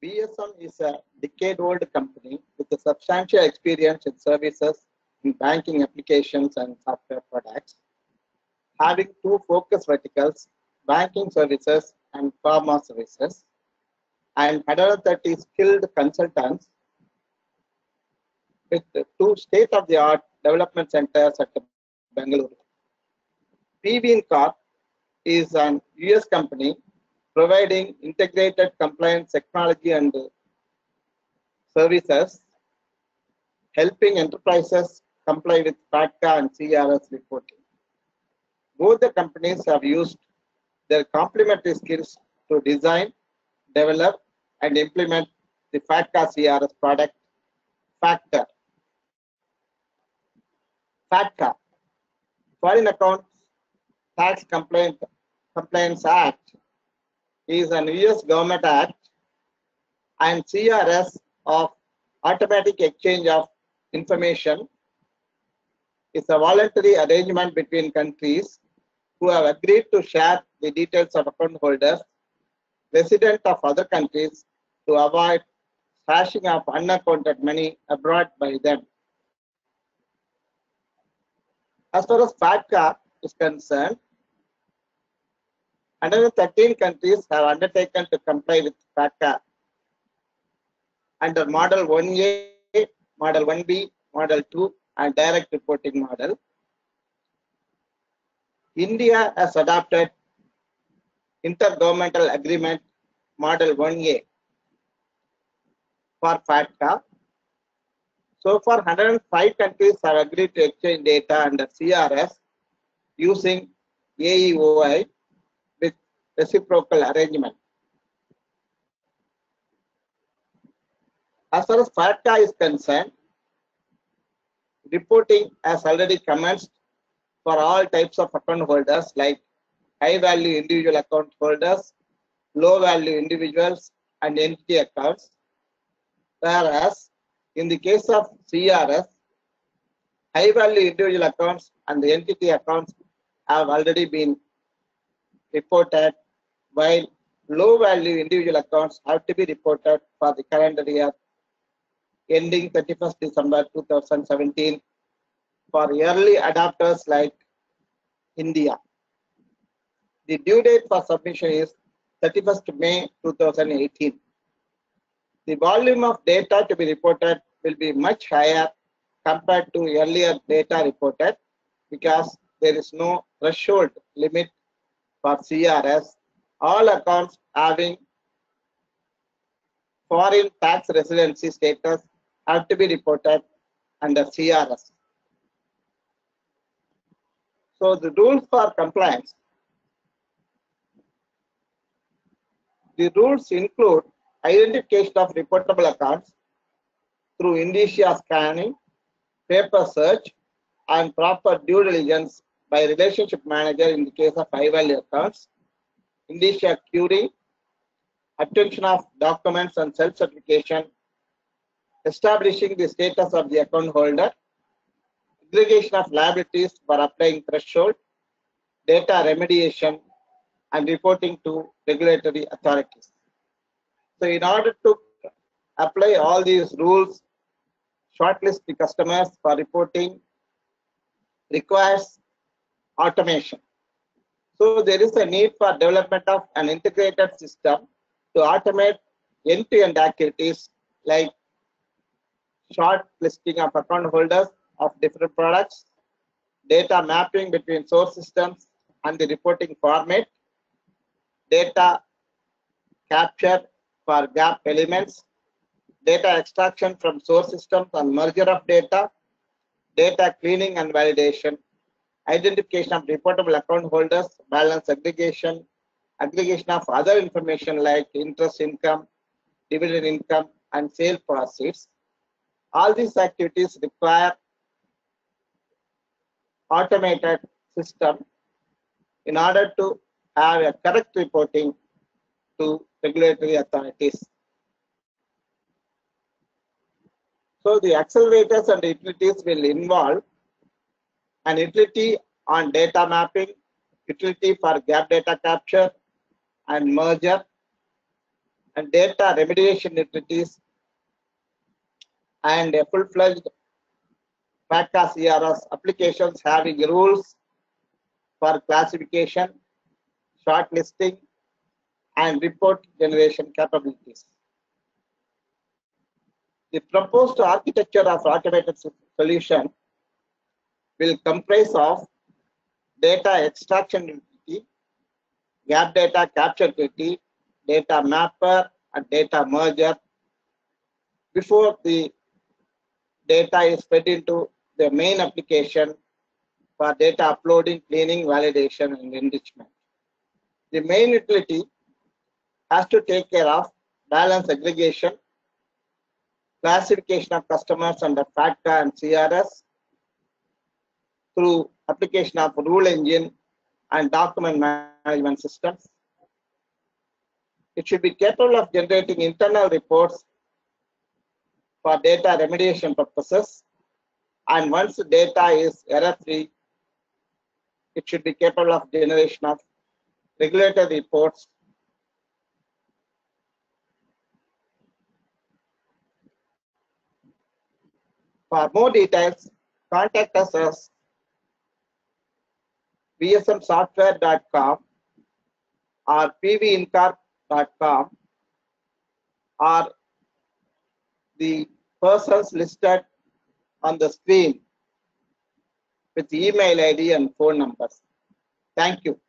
VSM is a decade-old company with a substantial experience in services in banking applications and software products, having two focus verticals, banking services and pharma services, and 130 skilled consultants with two state-of-the-art development centers at Bengaluru. PVin Corp is an US company providing integrated compliance technology and services, helping enterprises comply with FATCA and CRS reporting. Both the companies have used their complementary skills to design, develop, and implement the FATCA-CRS product, FATCA. FATCA, Foreign Accounts Tax Compliance Act, is an US government act, and CRS of Automatic Exchange of Information is a voluntary arrangement between countries who have agreed to share the details of account holders resident of other countries to avoid stashing of unaccounted money abroad by them. As far as FATCA is concerned, 113 countries have undertaken to comply with FATCA under Model 1A, Model 1B, Model 2, and Direct Reporting Model. India has adopted Intergovernmental Agreement Model 1A for FATCA. So far, 105 countries have agreed to exchange data under CRS using AEOI with reciprocal arrangement. As far as FATCA is concerned, reporting has already commenced for all types of account holders like high value individual account holders, low value individuals, and entity accounts. Whereas in the case of CRS, high value individual accounts and the entity accounts have already been reported, while low value individual accounts have to be reported for the calendar year ending 31st December 2017 for early adopters like India. The due date for submission is 31st May 2018. The volume of data to be reported will be much higher compared to earlier data reported because there is no threshold limit for CRS. All accounts having foreign tax residency status have to be reported under CRS. So the rules for compliance. The rules include identification of reportable accounts through indicia scanning, paper search, and proper due diligence by relationship manager in the case of high value accounts, indicia query, obtention of documents and self-certification, establishing the status of the account holder, aggregation of liabilities for applying threshold, data remediation, and reporting to regulatory authorities. So in order to apply all these rules, shortlist the customers for reporting requires automation. So there is a need for development of an integrated system to automate end-to-end activities like short listing of account holders of different products, data mapping between source systems and the reporting format, data capture for gap elements, data extraction from source systems and merger of data, data cleaning and validation, identification of reportable account holders, balance aggregation, aggregation of other information like interest income, dividend income, and sale proceeds. All these activities require automated system in order to have a correct reporting to regulatory authorities. So the accelerators and utilities will involve an utility on data mapping, utility for gap data capture and merger, and data remediation utilities, and a full-fledged FATCA-CRS applications having rules for classification, shortlisting, and report generation capabilities. The proposed architecture of automated solution will comprise of data extraction utility, gap data capture utility, data mapper, and data merger before the data is fed into the main application for data uploading, cleaning, validation, and enrichment. The main utility has to take care of balance aggregation, classification of customers under FATCA and CRS through application of rule engine and document management systems. It should be capable of generating internal reports for data remediation purposes, and once the data is error-free, it should be capable of generation of regulatory reports. For more details, contact us as vsmsoftware.com or pvincorp.com or the persons listed on the screen with email ID and phone numbers. Thank you.